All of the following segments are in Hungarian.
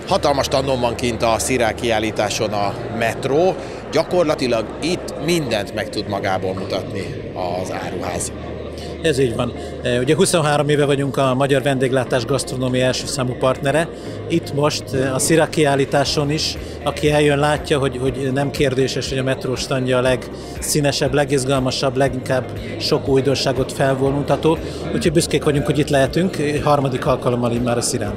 Hatalmas tandon van kint a Szirál kiállításon a metró, gyakorlatilag itt mindent meg tud magából mutatni az áruház. Ez így van. Ugye 23 éve vagyunk a Magyar Vendéglátás Gasztronómia első számú partnere. Itt most a Szirál kiállításon is, aki eljön, látja, hogy nem kérdéses, hogy a metró standja a legszínesebb, legizgalmasabb, leginkább sok újdonságot felvonultató. Úgyhogy büszkék vagyunk, hogy itt lehetünk, harmadik alkalommal már a Szirán.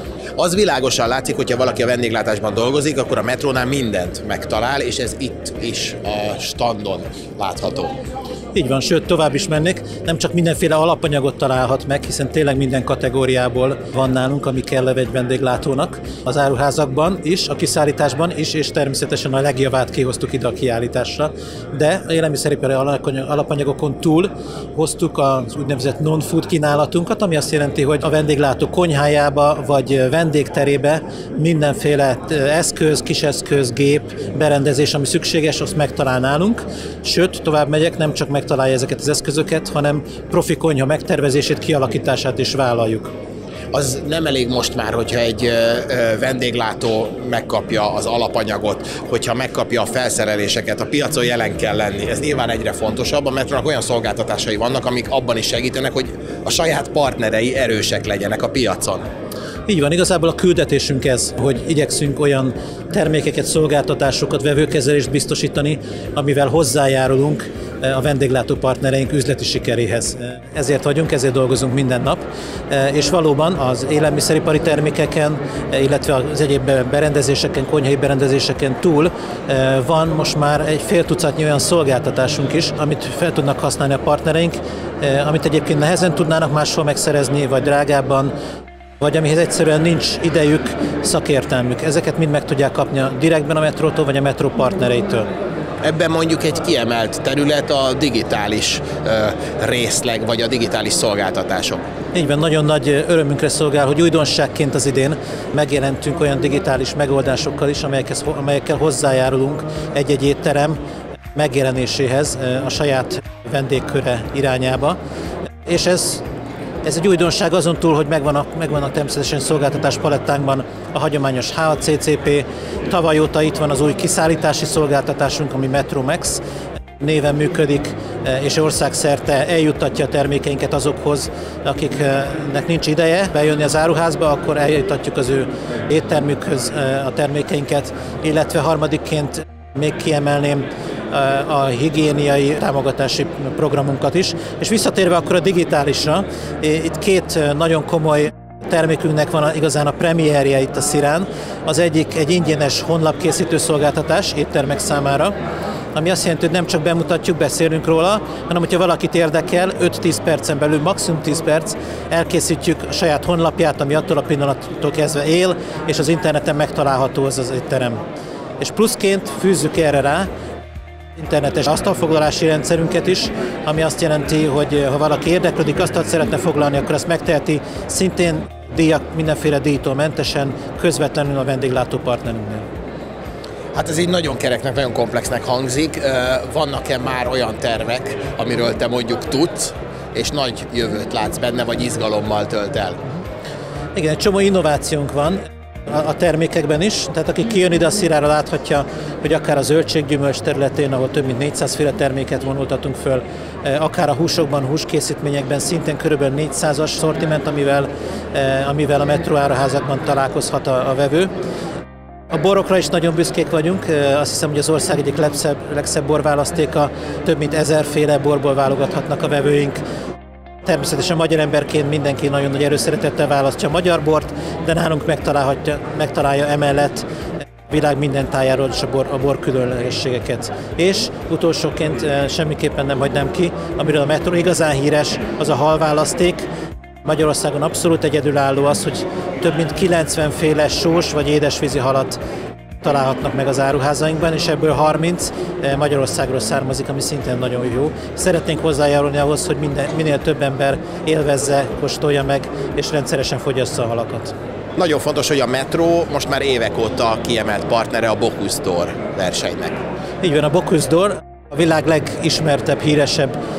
Az világosan látszik, hogyha valaki a vendéglátásban dolgozik, akkor a metrónál mindent megtalál, és ez itt is a standon látható. Így van, sőt, tovább is mennék, nem csak mindenféle alapanyagot találhat meg, hiszen tényleg minden kategóriából van nálunk, ami kell egy vendéglátónak. Az áruházakban is, a kiszállításban is, és természetesen a legjavát kihoztuk ide a kiállításra, de a élelmiszeripari alapanyagokon túl hoztuk az úgynevezett non-food kínálatunkat, ami azt jelenti, hogy a vendéglátó konyhájába vagy vendégterébe mindenféle eszköz, kiseszköz, gép, berendezés, ami szükséges, azt megtalál nálunk. Sőt, tovább megyek, nem csak megtalálja ezeket az eszközöket, hanem profi konyha megtervezését, kialakítását is vállaljuk. Az nem elég most már, hogyha egy vendéglátó megkapja az alapanyagot, hogyha megkapja a felszereléseket, a piacon jelen kell lenni. Ez nyilván egyre fontosabb, mert olyan szolgáltatásai vannak, amik abban is segítenek, hogy a saját partnerei erősek legyenek a piacon. Így van, igazából a küldetésünk ez, hogy igyekszünk olyan termékeket, szolgáltatásokat, vevőkezelést biztosítani, amivel hozzájárulunk a vendéglátó partnereink üzleti sikeréhez. Ezért vagyunk, ezért dolgozunk minden nap, és valóban az élelmiszeripari termékeken, illetve az egyéb berendezéseken, konyhai berendezéseken túl van most már egy fél tucatnyi olyan szolgáltatásunk is, amit fel tudnak használni a partnereink, amit egyébként nehezen tudnának máshol megszerezni, vagy drágábban, vagy amihez egyszerűen nincs idejük, szakértelmük. Ezeket mind meg tudják kapni direktben a metrótól, vagy a metró partnereitől. Ebben mondjuk egy kiemelt terület a digitális részleg, vagy a digitális szolgáltatások. Így van, nagyon nagy örömünkre szolgál, hogy újdonságként az idén megjelentünk olyan digitális megoldásokkal is, amelyekkel hozzájárulunk egy-egy étterem megjelenéséhez a saját vendégköre irányába. És ez egy újdonság azon túl, hogy megvannak természetesen szolgáltatás palettánkban a hagyományos HACCP. Tavaly óta itt van az új kiszállítási szolgáltatásunk, ami Metromax néven működik, és országszerte eljuttatja a termékeinket azokhoz, akiknek nincs ideje bejönni az áruházba, akkor eljuttatjuk az ő éttermükhöz a termékeinket, illetve harmadikként még kiemelném a higiéniai támogatási programunkat is. És visszatérve akkor a digitálisra, itt két nagyon komoly termékünknek van igazán a premierje itt a Szirán. Az egyik egy ingyenes honlapkészítő szolgáltatás éttermek számára, ami azt jelenti, hogy nem csak bemutatjuk, beszélünk róla, hanem hogyha valakit érdekel, 5-10 percen belül, maximum 10 perc, elkészítjük a saját honlapját, ami attól a pillanattól kezdve él, és az interneten megtalálható az étterem. És pluszként fűzzük erre rá internetes asztalfoglalási rendszerünket is, ami azt jelenti, hogy ha valaki érdeklődik, asztalt szeretne foglalni, akkor azt megteheti szintén mindenféle díjtól mentesen, közvetlenül a vendéglátó partnerünknél. Hát ez így nagyon kereknek, nagyon komplexnek hangzik. Vannak-e már olyan tervek, amiről te mondjuk tudsz, és nagy jövőt látsz benne, vagy izgalommal tölt el? Igen, egy csomó innovációnk van a termékekben is, tehát aki kijön ide a Szirára, láthatja, hogy akár a zöldséggyümölcs területén, ahol több mint 400 féle terméket vonultatunk föl, akár a húsokban, húskészítményekben szintén kb. 400-as szortiment, amivel a metróáruházakban találkozhat a vevő. A borokra is nagyon büszkék vagyunk, azt hiszem, hogy az ország egyik legszebb borválasztéka, több mint 1000 féle borból válogathatnak a vevőink. Természetesen magyar emberként mindenki nagyon nagy erőszeretettel választja a magyar bort, de nálunk megtalálja emellett világ minden tájáról is a bor különlegességeket. És utolsóként semmiképpen nem hagynám ki, amiről a metró igazán híres, az a halválaszték. Magyarországon abszolút egyedülálló az, hogy több mint 90 féle sós vagy édesvízi halat találhatnak meg az áruházainkban, és ebből 30 Magyarországról származik, ami szintén nagyon jó. Szeretnénk hozzájárulni ahhoz, hogy minél több ember élvezze, kóstolja meg, és rendszeresen fogyassza a halakat. Nagyon fontos, hogy a metró most már évek óta kiemelt partnere a Bocuse d'Or versenynek. Így van, a Bocuse d'Or a világ legismertebb, híresebb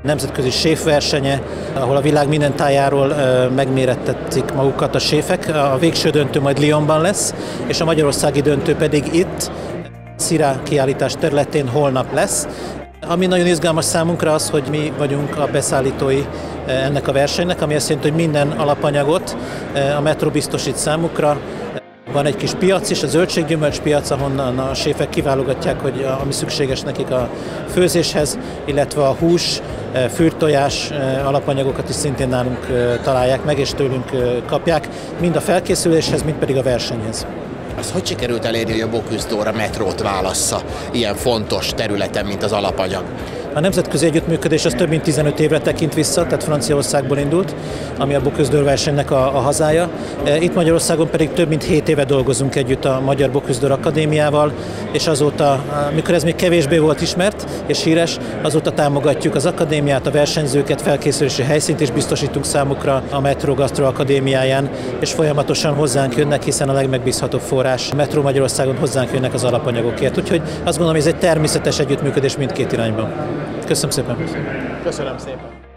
nemzetközi séfversenye, ahol a világ minden tájáról megmérettetik magukat a séfek. A végső döntő majd Lyonban lesz, és a magyarországi döntő pedig itt, Szirá kiállítás területén holnap lesz. Ami nagyon izgalmas számunkra az, hogy mi vagyunk a beszállítói ennek a versenynek, ami azt jelenti, hogy minden alapanyagot a Metro biztosít számukra. Van egy kis piac is, a zöldséggyümölcs piac, ahonnan a séfek kiválogatják, hogy ami szükséges nekik a főzéshez, illetve a hús, fűrtojás alapanyagokat is szintén nálunk találják meg, és tőlünk kapják, mind a felkészüléshez, mind pedig a versenyhez. Az hogy sikerült elérni, hogy a Bocuse d'Or a metrót válassza ilyen fontos területen, mint az alapanyag? A nemzetközi együttműködés az több mint 15 évre tekint vissza, tehát Franciaországból indult, ami a Bocuse d'Or versenynek a hazája. Itt Magyarországon pedig több mint 7 éve dolgozunk együtt a Magyar Bocuse d'Or Akadémiával, és azóta, mikor ez még kevésbé volt ismert és híres, azóta támogatjuk az akadémiát, a versenyzőket, felkészülési helyszínt is biztosítunk számukra a Metro Gastro Akadémiáján, és folyamatosan hozzánk jönnek, hiszen a legmegbízhatóbb forrás Metro Magyarországon hozzánk jönnek az alapanyagokért. Úgyhogy azt gondolom, hogy ez egy természetes együttműködés mindkét irányban. Köszönöm szépen! Köszönöm szépen!